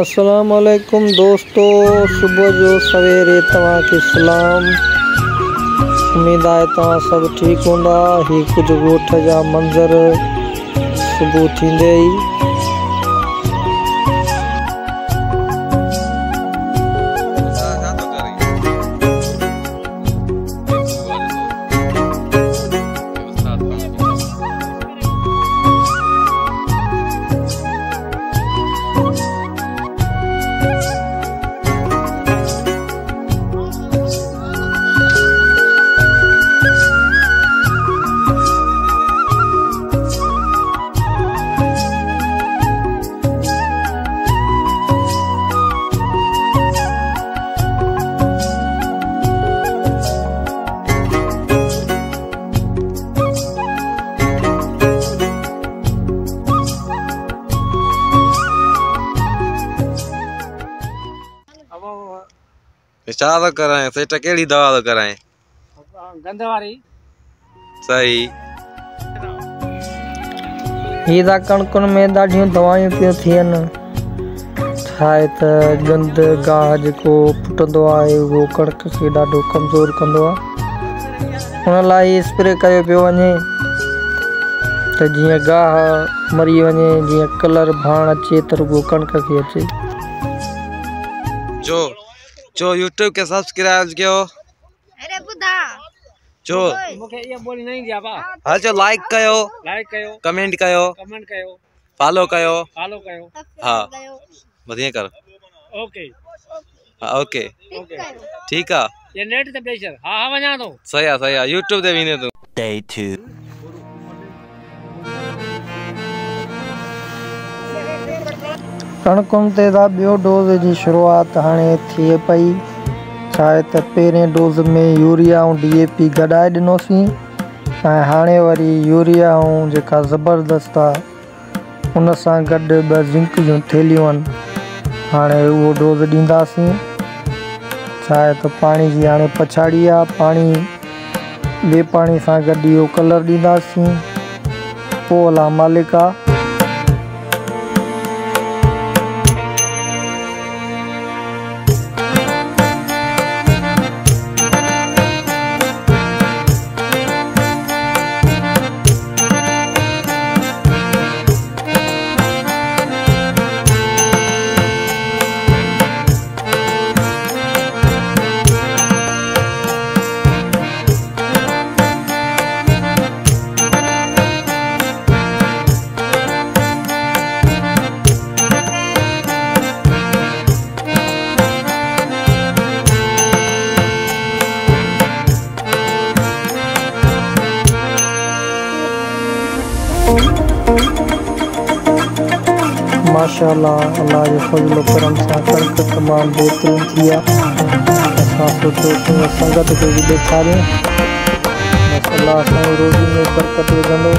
अस्सलाम वालेकुम दोस्तों, सुबह जो सवेरे तव्हांखे सलाम। उम्मीद है तव्हां सब ठीक होंदा। ही कुछ ॻोठ जा मंज़र सुबह थींदे ही छा तो कराएं सेठ केड़ी दवा तो कराएं गंद वारी सही ही दा कणकुन में ॾाढियूं दवायूं पियूं थियनि। छाहे त गंद गाह जेको फुटंदो आहे उहो कणक खे ॾाढो कमज़ोर कंदो आहे। हुन लाइ स्प्रे कयो पियो वञे त जीअं गाह मरी वञे, जीअं कलर भाण अचे त रुॻो कणक खे अचे। जो YouTube के सब्सक्राइब कयो। अरे बुधा जो मुखे ये बोली नहीं दिया बा। हां जो लाइक कयो कमेंट कयो फॉलो कयो हां बढ़िया कर ओके हां ओके ठीक है। ये नेट ते प्रेशर हां वणा तो सही है YouTube ते विने तू Day 2 कणकुन ते दा ॿियो डोज़ जी शुरूआत हाणे थिए पई। छाहे त पहिरें डोज़ में यूरिया ऐं DAP गॾाए ॾिनोसीं ऐं हाणे वरी यूरिया ऐं जेका ज़बरदस्त आहे उन सां गॾु 2 ज़िंक जूं थैलियूं आहिनि। हाणे उहो डोज़ ॾींदासीं। छाहे त पाणी जी हाणे पछाड़ी आहे, पाणी ॿिए पाणी सां गॾु इहो कलर ॾींदासीं। पोइ अला मालिक आहे। माशाअल्लाह अल्लाह जे फज़ल करम सां कणक तमामु बेहतरीन थी आहे। असां सोचो कि संगत खे बि ॾेखारियूं, बसि अल्लाह असांजी रोज़ी में बरकत विझंदो।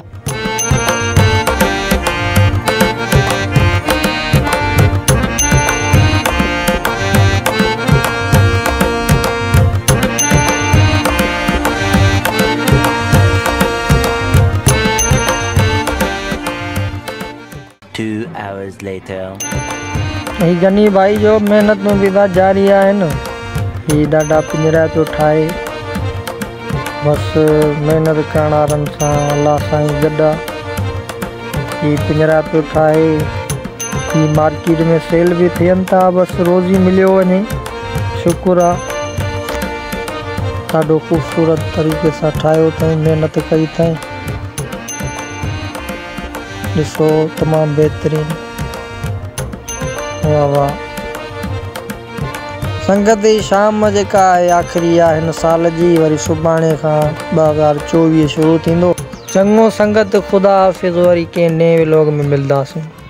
hours later ही गनी भाई जो मेहनत में भी जारी है न। ही ॾाढा पिंजरा पियो ठाहे, बसि मेहनत करण वारनि सां अल्लाह साईं गॾु आहे। ही पिंजरा पियो ठाहे, ही मार्केट में सेल भी थियनि था। बसि रोज़ी मिलियो वञे, शुक्र आहे। ॾाढो ख़ूबसूरत तरीक़े सां ठाहियो अथई, महिनत कई अथई। ॾिसो तमामु बहितरीन, वाह वाह। संगत जी शाम जेका आहे आख़िरी आहे हिन साल जी। वरी सुभाणे खां 2024 शुरू थींदो। चङो संगत, ख़ुदा हाफ़िज़। वरी कंहिं नए व्लॉग में मिलंदासीं।